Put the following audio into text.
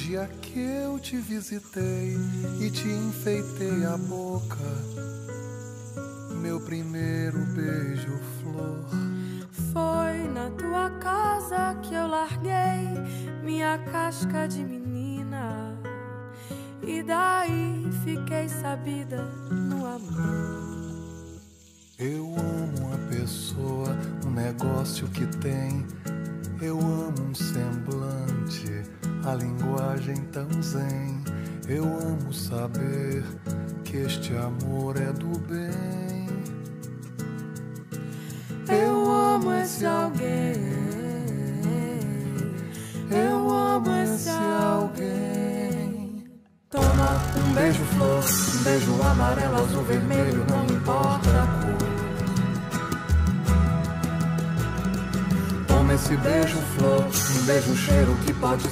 dia que eu te visitei e te enfeitei a boca, meu primeiro beijo-flor. Foi na tua casa que eu larguei minha casca de menina, e daí fiquei sabida no amor. Eu amo uma pessoa, um negócio que tem. Eu amo um semblante, a linguagem tão zen. Eu amo saber que este amor é do bem. Eu amo esse alguém. Eu amo esse alguém. Toma um beijo-flor, um beijo amarelo, azul, vermelho, não importa a cor. Toma esse beijo-flor, um beijo-cheiro que pode